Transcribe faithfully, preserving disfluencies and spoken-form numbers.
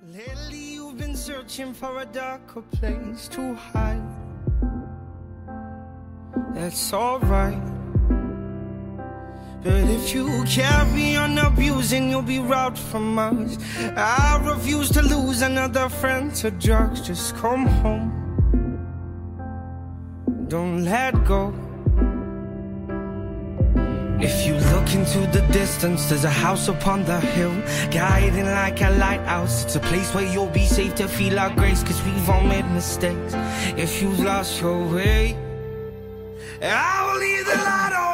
Lately you've been searching for a darker place to hide. That's alright. But if you carry on abusing, you'll be robbed from us. I refuse to lose another friend to drugs. Just come home, don't let go. If you look into the distance, there's a house upon the hill, guiding like a lighthouse. It's a place where you'll be safe to feel our grace, cause we've all made mistakes. If you've lost your way, I will leave the light on.